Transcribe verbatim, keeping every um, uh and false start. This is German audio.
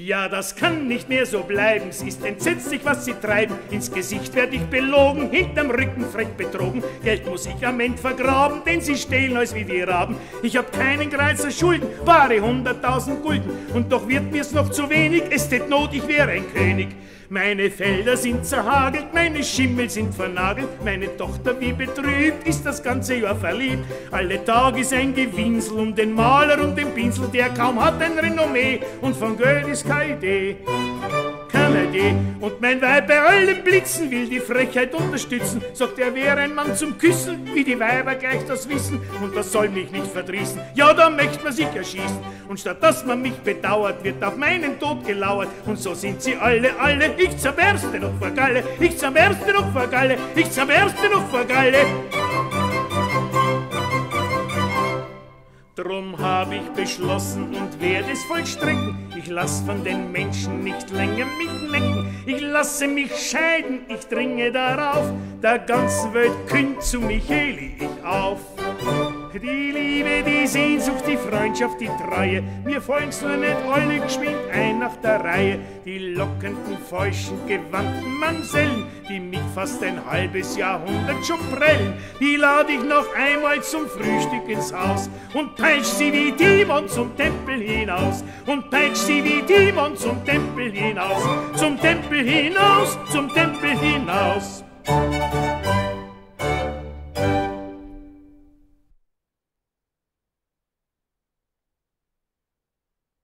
Ja, das kann nicht mehr so bleiben, es ist entsetzlich, was sie treiben. Ins Gesicht werd ich belogen, hinterm Rücken frech betrogen. Geld muss ich am End vergraben, denn sie stehlen alles wie die Raben. Ich hab keinen Kreizer Schulden, wahre hunderttausend Gulden. Und doch wird mir's noch zu wenig, es tät Not, ich wäre ein König. Meine Felder sind zerhagelt, meine Schimmel sind vernagelt. Meine Tochter wie betrübt, ist das ganze Jahr verliebt. Alle Tag ist ein Gewinsel um den Maler und den Pinsel, der kaum hat ein Renommee und von Geld ist keine Idee. Keine Idee. Und mein Weib bei allen Blitzen will die Frechheit unterstützen. Sagt, er wäre ein Mann zum Küssen, wie die Weiber gleich das wissen. Und das soll mich nicht verdrießen, ja, da möcht man sich erschießen. Und statt dass man mich bedauert, wird auf meinen Tod gelauert. Und so sind sie alle, alle, ich zerberste noch vor Galle, ich zerberste noch vor Galle, ich zerberste noch vor Galle. Drum hab ich beschlossen und werd es vollstrecken. Ich lass von den Menschen nicht länger mich lenken. Ich lasse mich scheiden, ich dringe darauf. Der ganzen Welt kündt zu Micheli ich auf. Die Liebe, die Sehnsucht, die Freundschaft, die Treue, mir folgen's nur nicht alle geschwind ein nach der Reihe. Die lockenden, feuchten, gewandten Mamsellen, die mich fast ein halbes Jahrhundert schon prellen, die lad ich noch einmal zum Frühstück ins Haus und peitsch sie wie Timon zum Tempel hinaus und peitsch sie wie Timon zum Tempel hinaus, zum Tempel hinaus, zum Tempel hinaus.